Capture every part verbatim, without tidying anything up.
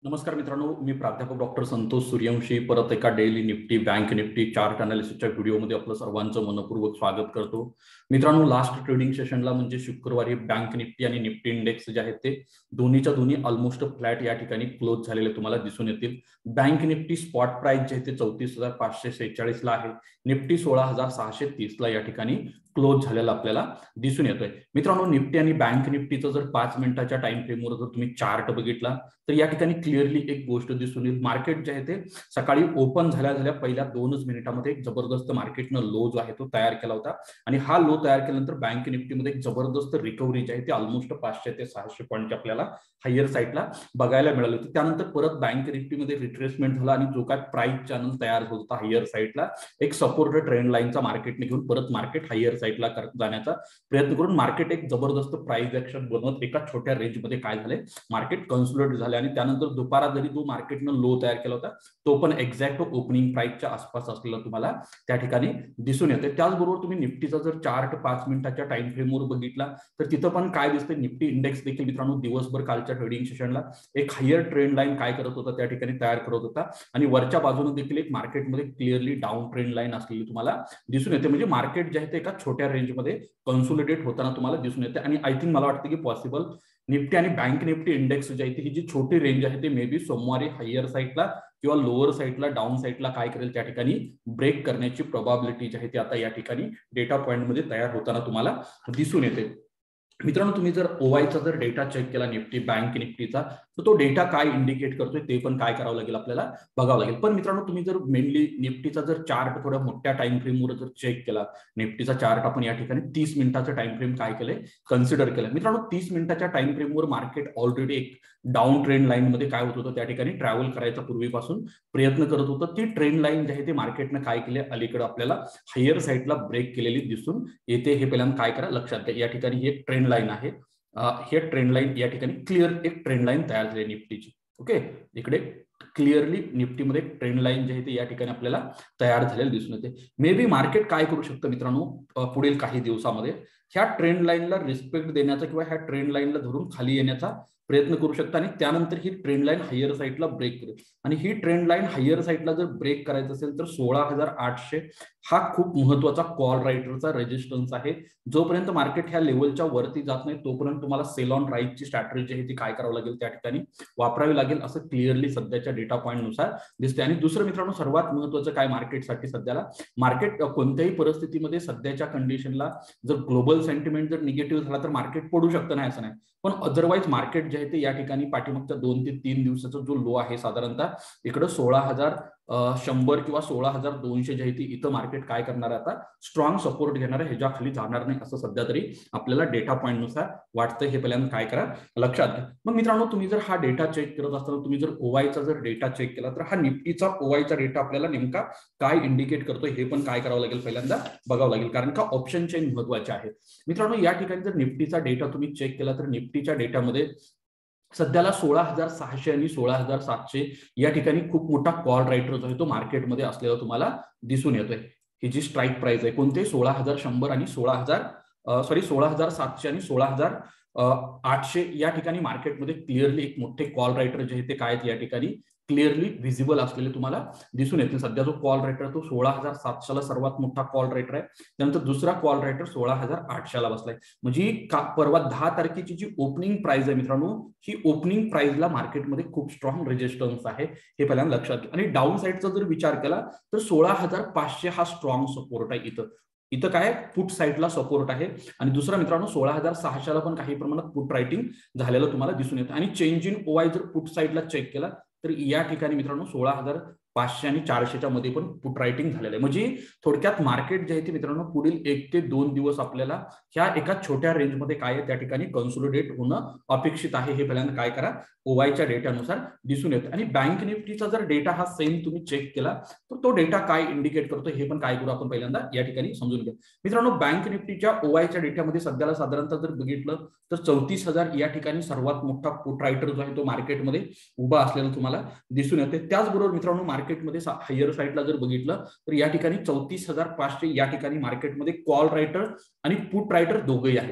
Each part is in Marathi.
नमस्कार मित्रांनो, मी प्राध्यापक डॉक्टर संतोष सूर्यवंशी परत एका daily Nifty bank Nifty chart अनालिसिसच्या व्हिडिओमध्ये आपलं सर्वांचं मनपूर्वक स्वागत करतो. मित्रांनो, लास्ट ट्रेडिंग सेशनला म्हणजे शुक्रवारी बँक निफ्टी आणि निफ्टी इंडेक्स जे आहेत ते दोन्हीच्या दोन्ही ऑलमोस्ट फ्लॅट या ठिकाणी क्लोज झालेले तुम्हाला दिसून येतील. बँक निफ्टी स्पॉट प्राइस जे आहे ते चौतीस हजार पाचशे सेहेचाळीस ला आहे. निफ्टी सोळा हजार सहाशे तीस ला या ठिकाणी क्लोज झालेला आपल्याला दिसून येतोय. मित्रांनो, निफ्टी आणि बँक निफ्टीचं जर पाच मिनिटाच्या टाइम फ्रेमवर जर तुम्ही चार्ट बघितला तर या ठिकाणी क्लिअरली एक गोष्ट दिसून येईल. मार्केट जे आहे ते सकाळी ओपन झाल्या झाल्या पहिल्या दोनच मिनिटांमध्ये एक जबरदस्त मार्केटनं लो जो आहे तो तयार केला होता आणि हा लो तयार केल्यानंतर बँक निफ्टीमध्ये एक जबरदस्त रिकव्हरी जी आहे ती ऑलमोस्ट पाचशे ते सहाशे पॉईंटची आपल्याला हायर साईडला बघायला मिळाली होती. त्यानंतर परत बँक निफ्टीमध्ये रिट्रेसमेंट झाला आणि जो काय प्राइस चॅनल तयार होत होता हायर साईडला एक सपोर्ट ट्रेंड लाईनचा मार्केटने घेऊन परत मार्केट हायर साईडला जाण्याचा प्रयत्न करून मार्केट एक जबरदस्त प्राइस ऍक्शन बनवत एका छोट्या रेंजमध्ये काय झाले मार्केट कन्सोलिडेट झाले आणि त्यानंतर दुपारा जरी जो मार्केटनं लो तयार केला होता तो पण एक्झॅक्ट ओपनिंग प्राइसच्या आसपास असलेला तुम्हाला त्या ठिकाणी दिसून येते. त्याचबरोबर तुम्ही निफ्टीचा जर चार्ट पाच मिनिटाच्या टाइम फ्रेमवर बघितला तर तिथं पण काय दिसते, निफ्टी इंडेक्स देखील मित्रांनो दिवसभर कालच्या ट्रेडिंग सेशनला एक हायर ट्रेंड लाईन काय करत होता त्या ठिकाणी तयार करत होता आणि वरच्या बाजूने देखील एक मार्केटमध्ये क्लिअरली डाऊन ट्रेंड लाईन असलेली तुम्हाला दिसून येते. म्हणजे मार्केट जे आहे ते एका छोट्या रेंजमध्ये कन्सोलिडेट होताना तुम्हाला दिसून येते आणि आय थिंक मला वाटतं की पॉसिबल निफ्टी आणि बँक निफ्टी इंडेक्स जे आहे ही जी छोटी रेंज आहे ते मे बी सोमवारी हायर साईडला किंवा लोअर साईडला डाऊन साईडला काय करेल त्या ठिकाणी ब्रेक करण्याची प्रोबॅबिलिटी जी आहे ती आता या ठिकाणी डेटा पॉइंट मध्ये तयार होताना तुम्हाला दिसून येते. मित्रांनो, तुम्ही जर ओवायचा जर डेटा चेक केला निफ्टी बँक निफ्टीचा तर तो डेटा काय इंडिकेट करतोय ते पण काय करावं लागेल आपल्याला बघावं लागेल. पण मित्रांनो, तुम्ही जर मेनली निफ्टीचा जर चार्ट थोड्या मोठ्या टाइम फ्रेमवर जर चेक केला, निफ्टीचा चार्ट आपण या ठिकाणी तीस मिनिटाचं टाइम फ्रेम काय केलंय कन्सिडर केलं. मित्रांनो, तीस मिनिटाच्या टाइम फ्रेमवर मार्केट ऑलरेडी एक डाऊन ट्रेंड लाईन मध्ये काय होत होतं त्या ठिकाणी ट्रॅव्हल करायचा पूर्वीपासून प्रयत्न करत होतं. ती ट्रेंड लाईन जी आहे ते मार्केटनं काय केले अलीकडे आपल्याला हायर साईडला ब्रेक केलेली दिसून येते. हे पहिल्यांदा काय करा लक्षात घ्या. या ठिकाणी ही एक ट्रेंड लाईन आहे. हे ट्रेंड लाईन या ठिकाणी क्लिअर एक ट्रेंड लाईन तयार झाली निफ्टीची. ओके, इकडे क्लिअरली निफ्टीमध्ये ट्रेंड लाईन जी आहे ती या ठिकाणी आपल्याला तयार झालेली दिसून येते. मे बी मार्केट काय करू शकतं मित्रांनो पुढील काही दिवसामध्ये ह्या ट्रेंड लाईनला रिस्पेक्ट देण्याचा किंवा ह्या ट्रेंड लाईनला धरून खाली येण्याचा प्रयत्न करू शकता आणि त्यानंतर ही ट्रेंड लाईन हायर साईडला ब्रेक करेल आणि ही ट्रेंड लाईन हायर साईडला जर ब्रेक करायचं असेल तर सोळा हजार आठशे हा खूप महत्वाचा कॉल रायटरचा रेजिस्टन्स आहे. जोपर्यंत मार्केट ह्या लेवलच्या वरती जात नाही तोपर्यंत तुम्हाला सेल ऑन राईटची स्ट्रॅटेजी आहे ती काय करावं लागेल त्या ठिकाणी वापरावी लागेल असं क्लिअरली सध्याच्या डेटा पॉईंट नुसार दिसते. आणि दुसरं मित्रांनो, सर्वात महत्वाचं काय मार्केटसाठी सध्याला मार्केट कोणत्याही परिस्थितीमध्ये सध्याच्या कंडिशनला जर ग्लोबल सेंटिमेंट जर निगेटिव्ह झाला तर मार्केट पडू शकतं नाही असं नाही, पण अदरवाईज मार्केट जे आहे ते या ठिकाणी पाठीमागच्या दोन ते तीन दिवसाचा जो लो आहे साधारणतः इकडे सोळा हजार शंभर किंवा सोळा हजार दोनशे जे आहे ती इथं मार्केट काय करणार आहे आता स्ट्रॉंग सपोर्ट घेणार आहे, ह्याच्या खाली जाणार नाही असं सध्या तरी आपल्याला डेटा पॉईंट नुसार वाटतं. हे पहिल्यांदा काय करा लक्षात घ्या. मग मित्रांनो, तुम्ही जर हा डेटा चेक करत असताना तुम्ही जर ओवायचा जर डेटा चेक केला तर हा निफ्टीचा ओवायचा डेटा आपल्याला नेमका काय इंडिकेट करतोय हे पण काय करावं लागेल पहिल्यांदा बघावं लागेल, कारण का ऑप्शन चेन महत्वाचे आहेत. मित्रांनो, या ठिकाणी जर निफ्टीचा डेटा तुम्ही चेक केला तर निफ्टीच्या डेटामध्ये सध्याला सोळा हजार सहाशे आणि सोळा हजार सातशे या ठिकाणी खूप मोठा कॉल रायटर जो आहे तो मार्केटमध्ये असलेला तुम्हाला दिसून येतोय. ही जी स्ट्राईक प्राइस आहे कोणते सोळा हजार शंभर आणि सोळा हजार सॉरी सोळा हजार सातशे आणि सोळा हजार आठशे या ठिकाणी मार्केटमध्ये क्लिअरली एक मोठे कॉल रायटर जे आहे ते काय या ठिकाणी क्लिअरली व्हिजिबल असलेले तुम्हाला दिसून येतील. सध्या जो कॉल रायटर तो सोळा हजार सातशेला सर्वात मोठा कॉल रायटर आहे. त्यानंतर दुसरा कॉल रायटर सोळा हजार आठशेला बसलाय. म्हणजे परवा दहा तारखेची जी ओपनिंग प्राइस आहे मित्रांनो, ही ओपनिंग प्राइसला मार्केटमध्ये खूप स्ट्रॉंग रेजिस्टन्स आहे हे पहिल्यांदा लक्षात घ्या. आणि डाऊन साईडचा जर विचार केला तर सोळा हजार पाचशे हा स्ट्रॉंग सपोर्ट आहे. इथं इथं काय पुट साईडला सपोर्ट आहे आणि दुसरा मित्रांनो सोळा हजार सहाशेला पण काही प्रमाणात पुट रायटिंग झालेलं तुम्हाला दिसून येतं. आणि चेंज इन ओवाय जर पुट साईडला चेक केला तर या ठिकाणी मित्रांनो सोळा हजार पाचशे आणि चारशेच्या मध्ये पण पुट रायटिंग झालेलं आहे. म्हणजे थोडक्यात मार्केट जे आहे ते मित्रांनो पुढील एक ते दोन दिवस आपल्याला ह्या एका छोट्या रेंजमध्ये काय आहे त्या ठिकाणी कन्सोलिडेट होणं अपेक्षित आहे. हे पहिल्यांदा काय करा ओवायच्या डेटानुसार दिसून येतं. आणि बँक निफ्टीचा जर डेटा हा सेम तुम्ही चेक केला तर तो डेटा काय इंडिकेट करतो हे पण काय करू आपण पहिल्यांदा या ठिकाणी समजून घ्या. मित्रांनो, बँक निफ्टीच्या ओवायच्या डेटामध्ये सध्याला साधारणतः जर बघितलं तर चौतीस हजार या ठिकाणी सर्वात मोठा पुट रायटर जो आहे तो मार्केटमध्ये उभा असलेला तुम्हाला दिसून येते. त्याचबरोबर मित्रांनो, मार्केटमध्ये हायर साईडला जर बघितलं तर या ठिकाणी चौतीस हजार पाचशे या ठिकाणी मार्केटमध्ये कॉल रायटर आणि पुट रायटर दोघेही आहेत.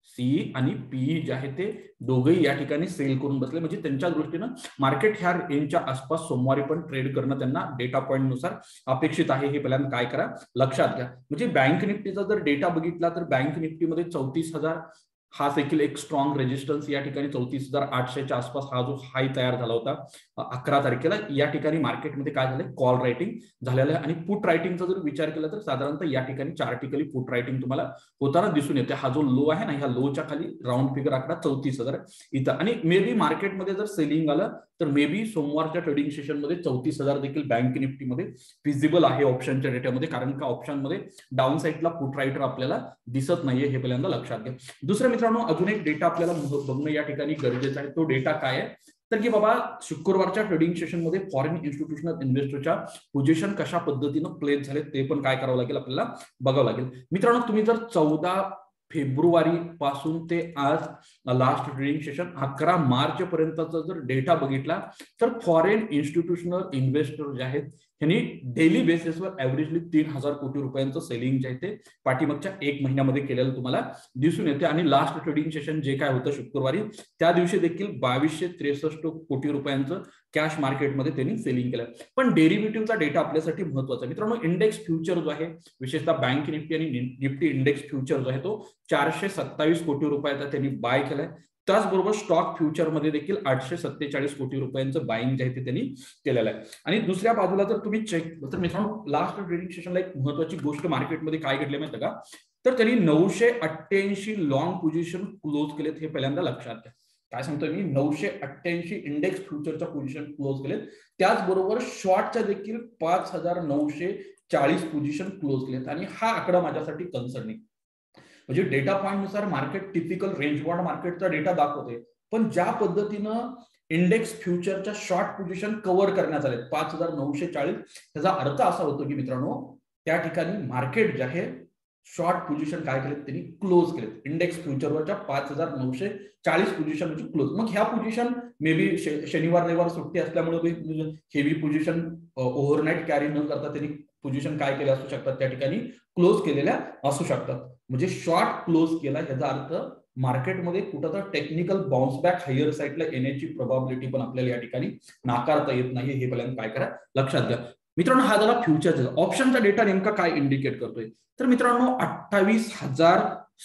सीई आणि पीई जे आहे ते दोघेही या ठिकाणी सेल करून बसले, म्हणजे त्यांच्या दृष्टीनं मार्केट ह्या रेंजच्या आसपास सोमवारी पण ट्रेड करणं त्यांना डेटा पॉईंट नुसार अपेक्षित आहे. हे पहिल्यांदा काय करा लक्षात घ्या. म्हणजे बँक निफ्टीचा जर डेटा बघितला तर बँक निफ्टीमध्ये चौतीस हजार हा देखील एक स्ट्रॉंग रेजिस्टन्स या ठिकाणी चौतीस हजार आठशेच्या आसपास हा जो हाय तयार झाला होता अकरा तारखेला. या ठिकाणी मार्केटमध्ये काय झालंय कॉल रायटिंग झालेलं आहे आणि पुट रायटिंगचा जर विचार केला तर साधारणतः या ठिकाणी चार्टिकली पुट रायटिंग तुम्हाला होताना दिसून येते. हा जो लो आहे ना ह्या लोच्या खाली राऊंड फिगर आकडा चौतीस हजार इथं, आणि मे बी मार्केटमध्ये जर सेलिंग आलं तर मे बी सोमवारच्या ट्रेडिंग सेशनमध्ये चौतीस हजार देखील बँक निफ्टीमध्ये फिजिबल आहे ऑप्शनच्या डेटामध्ये, कारण का ऑप्शनमध्ये डाऊन साईडला पुट रायटर आपल्याला दिसत नाहीये. हे पहिल्यांदा लक्षात घ्या. दुसरं मित्रांनो अजून एक डेटा आपल्याला बघणं या ठिकाणी गरजेचं आहे. तो डेटा काय आहे तर की बाबा शुक्रवारच्या ट्रेडिंग सेशनमध्ये फॉरेन इन्स्टिट्यूशनल इन्व्हेस्टरच्या पोझिशन कशा पद्धतीनं प्लेस झाले ते पण काय करावं लागेल आपल्याला बघावं लागेल. मित्रांनो तुम्ही जर चौदा फेब्रुवारी पासून ते आज लास्ट ट्रेडिंग सेशन अकरा मार्च पर्यंतचा जर डेटा बघितला तर फॉरेन इन्स्टिट्यूशनल इन्व्हेस्टर जे आहेत यांनी डेली बेसिसवर ऍव्हरेजली तीन हजार कोटी रुपयांचं सेलिंग जे आहे ते पाठीमागच्या एक महिन्यामध्ये केलेलं तुम्हाला दिसून येते. आणि लास्ट ट्रेडिंग सेशन जे काय होतं शुक्रवारी त्या दिवशी देखील बावीसशे त्रेसष्ट कोटी रुपयांचं कॅश मार्केटमध्ये त्यांनी सेलिंग केलं. पण डेरिव्हेटिव्हचा डेटा आपल्यासाठी महत्वाचा आहे मित्रांनो. इंडेक्स फ्युचर जो आहे विशेषतः बँक निफ्टी आणि निफ्टी इंडेक्स फ्युचर जो आहे तो चारशे सत्तावीस कोटी रुपयाचा त्यांनी बाय केलाय. त्याचबरोबर स्टॉक फ्युचर मध्ये देखील आठशे सत्तेचाळीस कोटी रुपयांचं बाईंग जे आहे ते त्यांनी केलेलं आहे. आणि दुसऱ्या बाजूला जर तुम्ही चेक तर मित्रांनो लास्ट ट्रेडिंग सेशनला एक महत्वाची गोष्ट मार्केटमध्ये काय घडली माहिती का तर त्यांनी नऊशे अठ्ठ्याऐंशी लॉंग पोझिशन क्लोज केलेत. हे पहिल्यांदा लक्षात घ्या. काय सांगतोय मी नऊशे अठ्ठ्याऐंशी इंडेक्स फ्युचरच्या पोझिशन क्लोज केलेत. त्याचबरोबर शॉर्टच्या देखील पाच हजार नऊशे चाळीस पोझिशन क्लोज केलेत. आणि हा आकडा माझ्यासाठी कन्सर्निंग, म्हणजे डेटा पॉईंट नुसार मार्केट टिपिकल रेंज बॉन्ड मार्केटचा डेटा दाखवते, पण ज्या पद्धतीनं इंडेक्स फ्युचरच्या शॉर्ट पोझिशन कव्हर करण्यात आले पाच हजार नऊशे चाळीस, त्याचा अर्थ असा होतो की मित्रांनो त्या ठिकाणी मार्केट जे आहे शॉर्ट पोझिशन काय केलेत त्यांनी क्लोज केलेत. इंडेक्स फ्युचरवरच्या पाच हजार नऊशे चाळीस पोझिशन म्हणजे क्लोज. मग ह्या पोझिशन मे बी शनिवार रविवार सुट्टी असल्यामुळे हेवी पोझिशन ओव्हरनाईट कॅरी न करता त्यांनी पोझिशन काय केले असू शकतात त्या ठिकाणी क्लोज केलेल्या असू शकतात. म्हणजे शॉर्ट क्लोज केला याचा अर्थ मार्केटमध्ये कुठं तर टेक्निकल बाउन्स बॅक हायर साईडला येण्याची प्रोबॅबिलिटी पण आपल्याला या ठिकाणी नाकारता येत नाही. हे पहिल्यांदा काय करा लक्षात घ्या मित्रांनो. हा झाला फ्युचरचा. ऑप्शनचा डेटा नेमका काय इंडिकेट करतोय तर मित्रांनो अठ्ठावीस हजार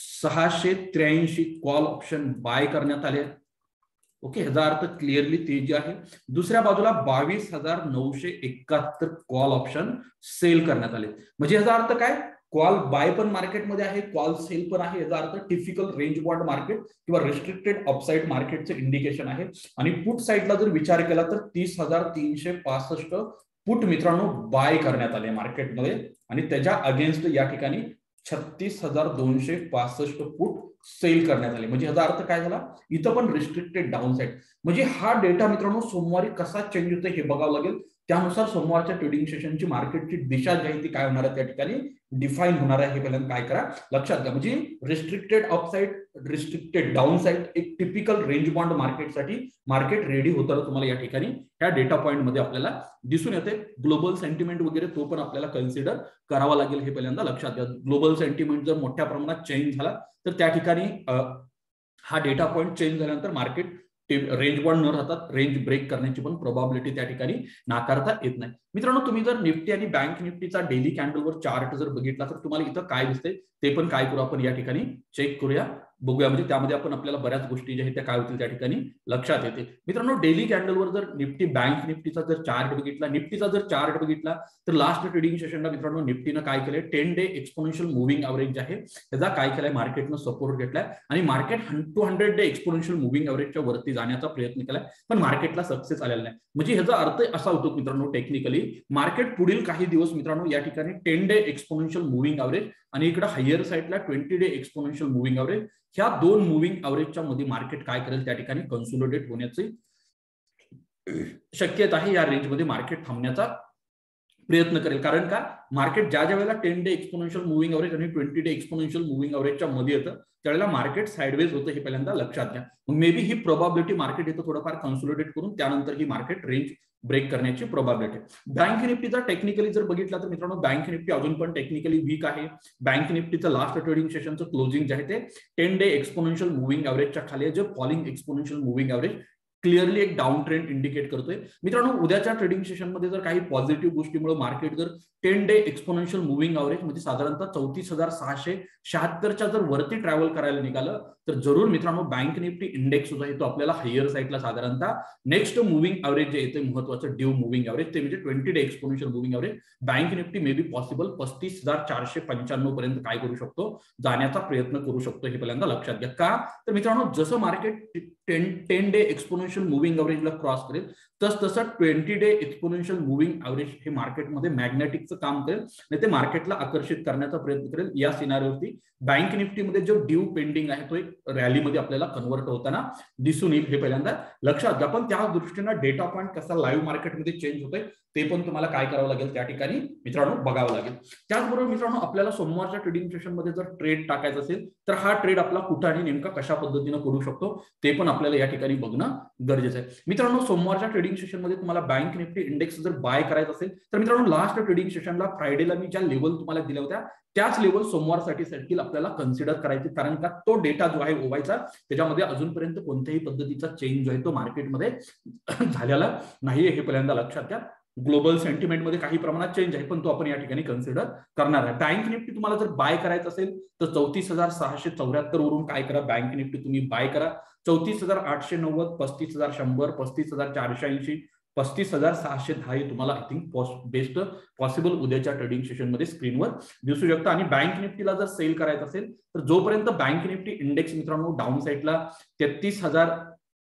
सहाशे त्र्याऐंशी कॉल ऑप्शन बाय करण्यात आले. ओके, ह्याचा अर्थ क्लिअरली तेजी आहे. दुसऱ्या बाजूला बावीस हजार नऊशे एकाहत्तर कॉल ऑप्शन सेल करण्यात आले. म्हणजे ह्याचा अर्थ काय कॉल बाय पण मार्केटमध्ये आहे, कॉल सेल पण आहे. याचा अर्थ टिपिकल रेंज बॉन्ड मार्केट किंवा रिस्ट्रिक्टेड अपसाइड मार्केटचं इंडिकेशन आहे. आणि पुट साईडला जर विचार केला तर तीस हजार तीनशे पासष्ट पुट मित्रांनो बाय करण्यात आले मार्केटमध्ये आणि त्याच्या अगेन्स्ट या ठिकाणी छत्तीस हजार दोनशे पासष्ट पुट सेल करण्यात आले. म्हणजे ह्याचा अर्थ काय झाला इथं पण रिस्ट्रिक्टेड डाऊन साईड. म्हणजे हा डेटा मित्रांनो सोमवारी कसा चेंज होतो हे बघावं लागेल. त्यानुसार सोमवारच्या ट्रेडिंग सेशनची मार्केटची दिशा जी आहे ती काय होणार आहे त्या ठिकाणी डिफाईन होणार आहे. हे पहिल्यांदा काय करा लक्षात घ्या. म्हणजे restricted upside restricted downside एक टिपिकल रेंज बॉन्ड मार्केटसाठी मार्केट रेडी होताना तुम्हाला या ठिकाणी ह्या डेटा पॉईंट मध्ये आपल्याला दिसून येते. ग्लोबल सेंटिमेंट वगैरे तो पण आपल्याला कन्सिडर करावा लागेल. हे पहिल्यांदा लक्षात घ्या. ग्लोबल सेंटिमेंट जर मोठ्या प्रमाणात चेंज झाला तर त्या ठिकाणी हा डेटा पॉईंट चेंज झाल्यानंतर मार्केट रेंज बॉन्ड न राहतात रेंज ब्रेक करण्याची पण प्रोबॅबिलिटी त्या ठिकाणी नाकारता येत नाही. मित्रांनो तुम्ही जर निफ्टी आणि बँक निफ्टीचा डेली कॅन्डलवर चार्ट जर बघितला तर तुम्हाला इथं काय दिसते ते पण काय करू आपण या ठिकाणी चेक करूया बघूया. म्हणजे त्यामध्ये आपण आपल्याला बऱ्याच गोष्टी ज्या आहेत त्या काय होतील त्या ठिकाणी लक्षात येते. मित्रांनो डेली कॅन्डलवर जर निफ्टी बँक निफ्टीचा जर चार्ट बघितला निफ्टीचा जर चार्ट बघितला तर लास्ट ट्रेडिंग सेशनला मित्रांनो निफ्टीनं काय केलंय ten day exponential moving average जे आहे त्याचा काय केलाय मार्केटनं सपोर्ट घेतलाय आणि market two hundred day exponential moving ॲव्हरेजच्या वरती जाण्याचा प्रयत्न केलाय पण मार्केटला सक्सेस आलेला नाही. म्हणजे ह्याचा अर्थ असा होतो मित्रांनो टेक्निकली मार्केट पुढील काही दिवस मित्रांनो या ठिकाणी ten day exponential moving average आणि इकडे हायर साईडला twenty day exponential moving average ह्या दोन मुव्हिंग ॲव्हरेजच्या मध्ये मार्केट काय करेल त्या ठिकाणी कन्सोलिडेट होण्याची शक्यता आहे. या रेंजमध्ये मार्केट थांबण्याचा प्रयत्न करेल. कारण का मार्केट ज्या ज्या वेळेला ten day exponential moving average आणि ट्वेंटी डे एक्सपोनेन्शियल मुव्हिंग एव्हरेजच्या मध्ये येतं त्यावेळेला मार्केट साइडवेज होतं हे पहिल्यांदा लक्षात घ्या. मग may be he probability market येतं थोडंफार कन्सोलिडेट करून त्यानंतर ही मार्केट रेंज ब्रेक करण्याची प्रोबॅबिलिटी. बँक निफ्टीचा टेक्निकली जर बघितला तर मित्रांनो बँक निफ्टी अजून पण टेक्निकली वीक आहे. बँक निफ्टीचं लास्ट ट्रेडिंग सेशनचं क्लोजिंग जे आहे ते टेन डे एक्सपोनेन्शियल मुव्हिंग एव्हरेजच्या खाली आहे, जे falling exponential moving average clearly एक डाऊन ट्रेंड इंडिकेट करतोय. मित्रांनो उद्याच्या ट्रेडिंग सेशनमध्ये जर काही पॉझिटिव्ह गोष्टीमुळे मार्केट जर ten day exponential moving average म्हणजे साधारणतः चौतीस हजार सहाशे शहात्तरच्या जर वरती ट्रॅव्हल करायला निघालं तर जरूर मित्रांनो बँक निफ्टी इंडेक्स जो आहे तो आपल्याला हायर साईडला साधारणतः नेक्स्ट मुव्हिंग एव्हरेज जे येते महत्वाचं ड्यू मुव्हिंग एव्हरेज ते म्हणजे twenty day exponential moving average bank Nifty may be possible पस्तीस हजार चारशे पंच्याण्णव पर्यंत काय करू शकतो जाण्याचा प्रयत्न करू शकतो हे पहिल्यांदा लक्षात घ्या. का तर मित्रांनो जसं market ten ten day exponential moving एव्हरेजला क्रॉस करेल तस तसं twenty day exponential moving average हे मार्केटमध्ये मॅग्नेटिकचं काम करेल आणि ते मार्केटला आकर्षित करण्याचा प्रयत्न करेल. या सिनारिओवरती बँक निफ्टीमध्ये जो ड्यू पेंडिंग आहे तो एक रॅलीमध्ये आपल्याला कन्वर्ट होताना दिसून येईल हे पहिल्यांदा लक्षात घ्या. पण त्या दृष्टीनं डेटा पॉईंट कसा लाईव्ह मार्केटमध्ये चेंज होतोय ते पण तुम्हाला काय करावं लागेल त्या ठिकाणी मित्रांनो बघावं लागेल. त्याचबरोबर मित्रांनो आपल्याला सोमवारच्या ट्रेडिंग सेशनमध्ये जर ट्रेड टाकायचा असेल तर हा ट्रेड आपला कुठं आणि नेमका कशा पद्धतीनं करू शकतो ते पण आपल्याला या ठिकाणी बघणं गरजेचं आहे. मित्रांनो सोमवारच्या ट्रेडिंग सेशनमध्ये तुम्हाला बँक निफ्टी इंडेक्स जर बाय करायचं असेल तर मित्रांनो लास्ट ट्रेडिंग सेशनला फ्रायडेला मी ज्या लेवल तुम्हाला दिल्या होत्या त्याच लेवल सोमवारसाठी देखील आपल्याला कन्सिडर करायचे. कारण का तो डेटा जो आहे ओवायचा त्याच्यामध्ये अजूनपर्यंत कोणत्याही पद्धतीचा चेंज जो आहे तो मार्केटमध्ये झालेला नाहीये हे पहिल्यांदा लक्षात घ्या. ग्लोबल सेंटिमेंटमध्ये काही प्रमाणात चेंज आहे पण तो आपण या ठिकाणी कन्सिडर करणार आहे. बँक निफ्टी तुम्हाला जर बाय करायचं असेल तर चौतीस हजार सहाशे चौऱ्याहत्तर वरून काय करा बँक निफ्टी तुम्ही बाय करा. चौतीस हजार आठशे नव्वद पस्तीस हजार शंभर पस्तीस हजार चारशे ऐंशी पस्तीस हजार सहाशे दहा हे तुम्हाला आय थिंक बेस्ट पॉसिबल उद्याच्या ट्रेडिंग सेशनमध्ये स्क्रीनवर दिसू शकतं. आणि बँक निफ्टीला जर सेल करायचं असेल तर जोपर्यंत बँक निफ्टी इंडेक्स मित्रांनो डाऊन साईडला तेहतीस हजार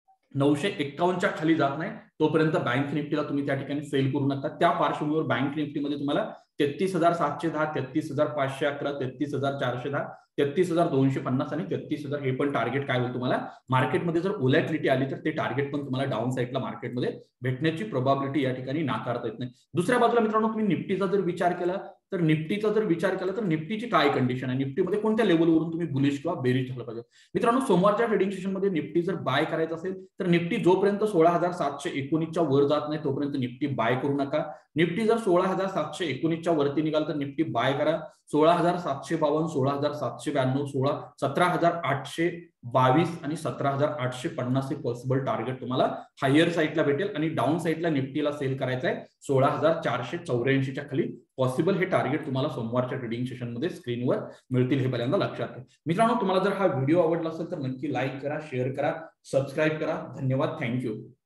नऊशे एक्कावन्नच्या खाली जात नाही तोपर्यंत बँक निफ्टीला तुम्ही त्या ठिकाणी सेल करू नका. त्या पार्श्वभूमीवर बँक निफ्टीमध्ये तुम्हाला तेहतीस हजार सातशे दहा तेहतीस हजार पाचशे अकरा तेहतीस हजार चारशे दहा तेहतीस हजार दोनशे पन्नास आणि तेहतीस हजार हे पण टार्गेट काय होईल तुम्हाला मार्केटमध्ये जर ओलॅटिलिटी आली तर ते टार्गेट पण तुम्हाला डाऊन साईडला मार्केटमध्ये भेटण्याची प्रोबॅबिलिटी या ठिकाणी नाकारता येत नाही. दुसऱ्या बाजूला मित्रांनो तुम्ही निफ्टीचा जर विचार केला तर निफ्टीचा जर विचार केला तर निफ्टीची काय कंडिशन आहे, निफ्टीमध्ये कोणत्या लेवलवरून तुम्ही बुलिश किंवा बेरिश झालं पाहिजे. मित्रांनो सोमवारच्या ट्रेडिंग सेशनमध्ये निफ्टी जर बाय करायचं असेल तर निफ्टी जोपर्यंत सोळा हजार सातशे एकोणीसच्या वर जात नाही तोपर्यंत निफ्टी बाय करू नका. निफ्टी जर सोळा हजार सातशे एकोणीसच्या वरती निघाल तर निफ्टी बाय करा. सोळा हजार सातशे बावन्न सोळा हजार सातशे ब्याण्णव सोळा सतरा हजार आठशे बावीस आणि सतरा हजार आठशे पन्नास हे पॉसिबल टार्गेट तुम्हाला हायर साईडला भेटेल. आणि डाऊन साईडला निफ्टीला सेल करायचं आहे सोळा हजार चारशे चौऱ्याऐंशीच्या खाली पॉसिबल हे टार्गेट तुम्हाला सोमवारच्या ट्रेडिंग सेशनमध्ये स्क्रीनवर मिळतील हे पहिल्यांदा लक्षात घ्या. मित्रांनो तुम्हाला जर हा व्हिडिओ आवडला असेल तर नक्की लाईक करा शेअर करा सबस्क्राईब करा. धन्यवाद. थँक्यू.